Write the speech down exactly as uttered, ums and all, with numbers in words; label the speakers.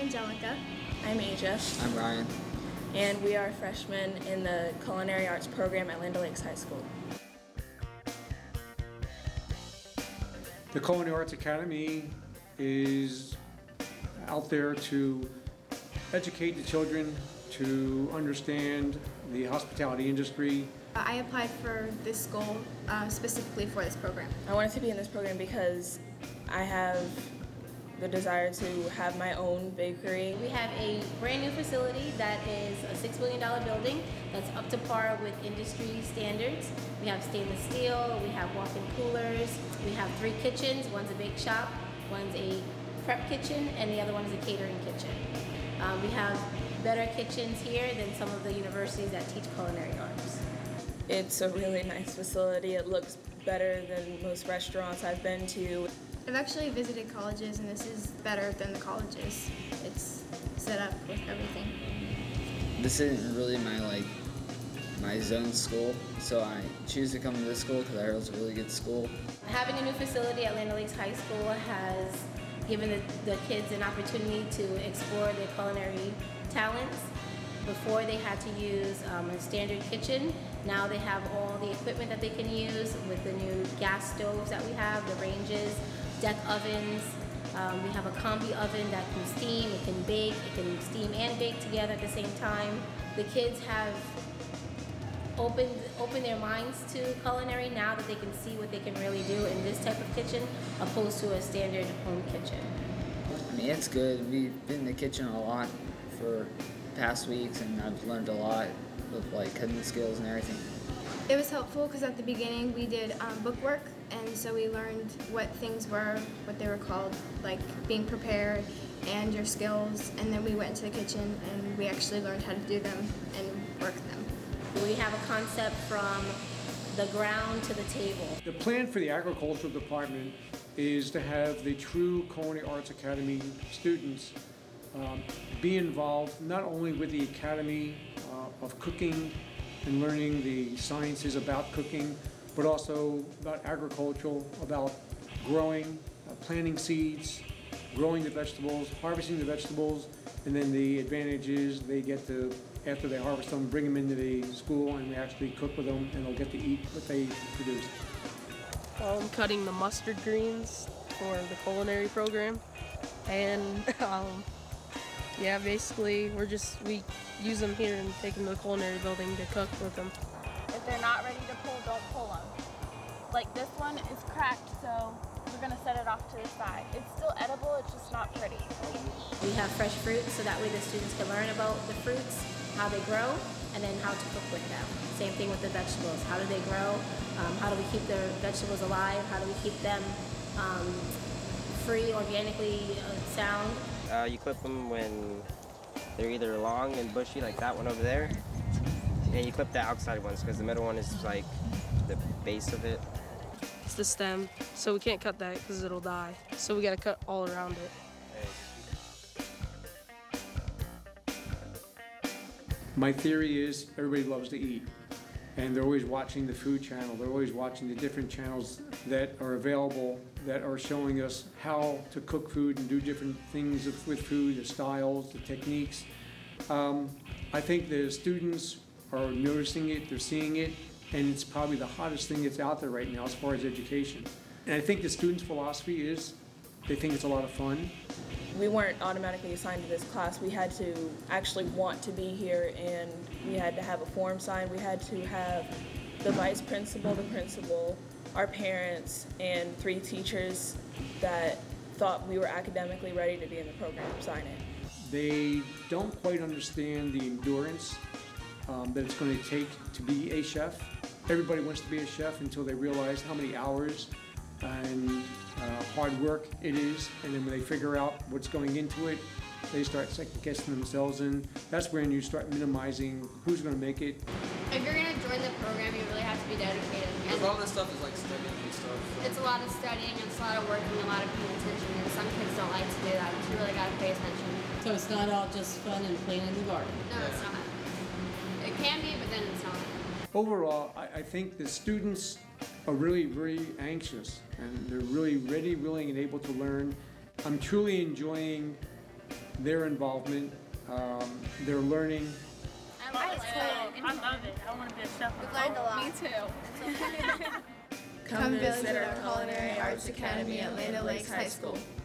Speaker 1: Angelica.
Speaker 2: I'm Asia.
Speaker 3: I'm Ryan.
Speaker 2: And we are freshmen in the Culinary Arts program at Land O'Lakes High School.
Speaker 4: The Culinary Arts Academy is out there to educate the children to understand the hospitality industry.
Speaker 1: I applied for this school uh, specifically for this program.
Speaker 2: I wanted to be in this program because I have the desire to have my own bakery.
Speaker 5: We have a brand new facility that is a six million dollar building that's up to par with industry standards. We have stainless steel, we have walk-in coolers, we have three kitchens. One's a bake shop, one's a prep kitchen, and the other one is a catering kitchen. Um, we have better kitchens here than some of the universities that teach culinary arts.
Speaker 2: It's a really nice facility. It looks better than most restaurants I've been to.
Speaker 1: I've actually visited colleges, and this is better than the colleges. It's set up with everything.
Speaker 3: This isn't really my like my zone school, so I choose to come to this school because I heard it's a really good school.
Speaker 5: Having a new facility at Land O'Lakes High School has given the, the kids an opportunity to explore their culinary talents. Before they had to use um, a standard kitchen. Now they have all the equipment that they can use with the new gas stoves that we have, the ranges, deck ovens. Um, we have a combi oven that can steam, it can bake, it can steam and bake together at the same time. The kids have opened, opened their minds to culinary now that they can see what they can really do in this type of kitchen opposed to a standard home kitchen.
Speaker 3: I mean, it's good. We've been in the kitchen a lot for past weeks, and I've learned a lot with like cooking skills and everything.
Speaker 1: It was helpful because at the beginning we did um, bookwork, and so we learned what things were, what they were called, like being prepared and your skills, and then we went into the kitchen and we actually learned how to do them and work them.
Speaker 5: We have a concept from the ground to the table.
Speaker 4: The plan for the agricultural department is to have the true Culinary Arts Academy students Um, be involved not only with the Academy uh, of Cooking and learning the sciences about cooking, but also about agricultural, about growing, uh, planting seeds, growing the vegetables, harvesting the vegetables, and then the advantage is they get to, after they harvest them, bring them into the school and we actually cook with them and they'll get to eat what they produce.
Speaker 6: I'm cutting the mustard greens for the culinary program, and um, yeah, basically, we're just, we use them here and take them to the culinary building to cook with them.
Speaker 7: If they're not ready to pull, don't pull them. Like this one is cracked, so we're gonna set it off to the side. It's still edible, it's just not pretty.
Speaker 5: We have fresh fruits, so that way the students can learn about the fruits, how they grow, and then how to cook with them. Same thing with the vegetables. How do they grow? Um, how do we keep the vegetables alive? How do we keep them um, free, organically uh, sound?
Speaker 8: Uh, you clip them when they're either long and bushy, like that one over there, and you clip the outside ones because the middle one is like the base of it.
Speaker 6: It's the stem, so we can't cut that because it'll die. So we gotta cut all around it.
Speaker 4: My theory is everybody loves to eat, and they're always watching the food channel. They're always watching the different channels that are available that are showing us how to cook food and do different things with food, the styles, the techniques. Um, I think the students are noticing it, they're seeing it, and it's probably the hottest thing that's out there right now as far as education. And I think the students' philosophy is they think it's a lot of fun.
Speaker 2: We weren't automatically assigned to this class. We had to actually want to be here, and we had to have a form signed. We had to have the vice principal, the principal, our parents, and three teachers that thought we were academically ready to be in the program sign it.
Speaker 4: They don't quite understand the endurance um, that it's going to take to be a chef. Everybody wants to be a chef until they realize how many hours and uh, hard work it is, and then when they figure out what's going into it, they start second guessing themselves, and that's when you start minimizing who's going to make it.
Speaker 9: If you're going to join the program, you really have to be dedicated.
Speaker 10: Because a lot of this stuff is like studying and stuff. So.
Speaker 9: It's a lot of studying, it's a lot of working, a lot of paying attention, and some kids don't like to do that, but you really got to pay attention.
Speaker 11: So it's not all just fun and playing in the garden?
Speaker 9: No, it's not. It can be, but then it's not.
Speaker 4: Overall, I, I think the students are really, really anxious, and they're really ready, willing, and able to learn. I'm truly enjoying their involvement, um, their learning.
Speaker 7: I love it. I love it. I want to be a chef.
Speaker 1: We've learned a lot.
Speaker 7: Me too.
Speaker 1: Come visit our Culinary Arts Academy at Land O'Lakes High School.